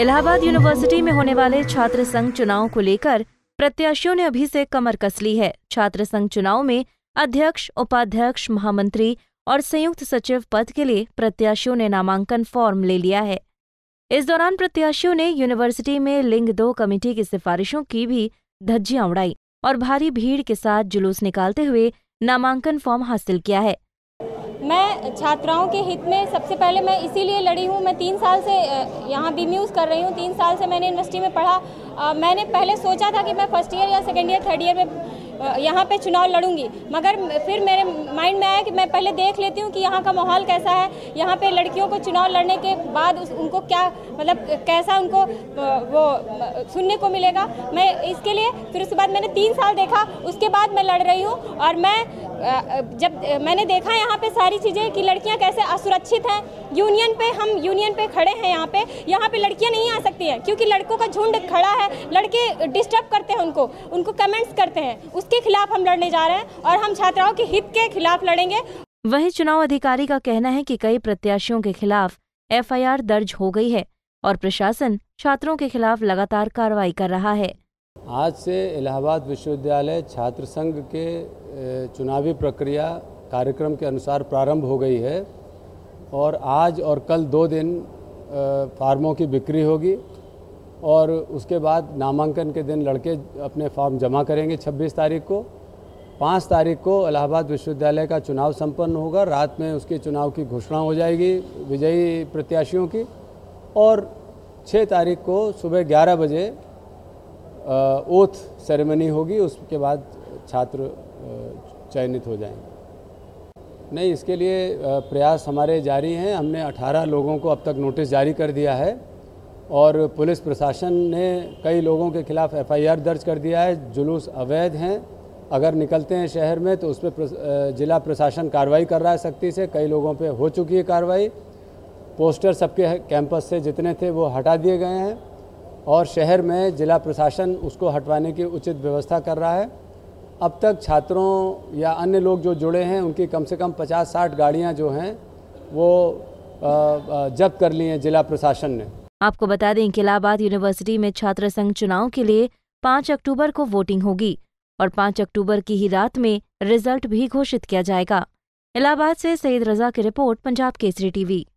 Allahabad university में होने वाले छात्र संघ चुनाव को लेकर प्रत्याशियों ने अभी से कमर कस ली है। छात्र संघ चुनाव में अध्यक्ष, उपाध्यक्ष, महामंत्री और संयुक्त सचिव पद के लिए प्रत्याशियों ने नामांकन फॉर्म ले लिया है। इस दौरान प्रत्याशियों ने यूनिवर्सिटी में लिंग 2 कमेटी की सिफारिशों की भी धज्जियां उड़ाई और भारी भीड़ के साथ जुलूस निकालते हुए नामांकन फॉर्म हासिल किया है। मैं छात्राओं के हित में सबसे पहले मैं इसीलिए लड़ी हूँ। मैं 3 साल से यहाँ बीम्यूज़ कर रही हूँ। 3 साल से मैंने यूनिवर्सिटी में पढ़ा। मैंने पहले सोचा था कि मैं फर्स्ट ईयर या सेकेंड ईयर, थर्ड ईयर में यहाँ पे चुनाव लड़ूंगी, मगर फिर मेरे माइंड में आया कि मैं पहले देख लेती हूँ कि यहाँ का माहौल कैसा है। यहाँ पे लड़कियों को चुनाव लड़ने के बाद उनको क्या मतलब कैसा उनको वो सुनने को मिलेगा। मैं इसके लिए फिर उसके बाद मैंने 3 साल देखा, उसके बाद मैं लड़ रही हूँ। और मैं जब मैंने देखा यहाँ पे सारी चीज़ें कि लड़कियाँ कैसे असुरक्षित हैं, हम यूनियन पे खड़े हैं। यहाँ पे लड़कियाँ नहीं आ सकती हैं क्योंकि लड़कों का झुंड खड़ा है। लड़के डिस्टर्ब करते हैं, उनको कमेंट्स करते हैं। उसके खिलाफ हम लड़ने जा रहे हैं और हम छात्राओं के हित के खिलाफ लड़ेंगे। वहीं चुनाव अधिकारी का कहना है कि कई प्रत्याशियों के खिलाफ FIR दर्ज हो गई है और प्रशासन छात्रों के खिलाफ लगातार कार्रवाई कर रहा है। आज से इलाहाबाद विश्वविद्यालय छात्र संघ के चुनावी प्रक्रिया कार्यक्रम के अनुसार प्रारंभ हो गई है और आज और कल 2 दिन फार्मों की बिक्री होगी और उसके बाद नामांकन के दिन लड़के अपने फॉर्म जमा करेंगे 26 तारीख को। 5 तारीख को इलाहाबाद विश्वविद्यालय का चुनाव संपन्न होगा। रात में उसके चुनाव की घोषणा हो जाएगी विजयी प्रत्याशियों की और 6 तारीख को सुबह 11 बजे ओथ सेरेमनी होगी। उसके बाद छात्र चयनित हो जाएंगे। नहीं, इसके लिए प्रयास हमारे जारी हैं। हमने 18 लोगों को अब तक नोटिस जारी कर दिया है और पुलिस प्रशासन ने कई लोगों के खिलाफ FIR दर्ज कर दिया है। जुलूस अवैध हैं, अगर निकलते हैं शहर में तो उस पर जिला प्रशासन कार्रवाई कर रहा है सख्ती से। कई लोगों पे हो चुकी है कार्रवाई। पोस्टर सबके कैंपस से जितने थे वो हटा दिए गए हैं और शहर में जिला प्रशासन उसको हटवाने की उचित व्यवस्था कर रहा है। अब तक छात्रों या अन्य लोग जो जुड़े हैं उनकी कम से कम 50-60 गाड़ियां जो हैं वो जब्त कर ली हैं जिला प्रशासन ने। आपको बता दें कि इलाहाबाद यूनिवर्सिटी में छात्र संघ चुनाव के लिए 5 अक्टूबर को वोटिंग होगी और 5 अक्टूबर की ही रात में रिजल्ट भी घोषित किया जाएगा। इलाहाबाद से सईद रजा की रिपोर्ट, पंजाब केसरी TV।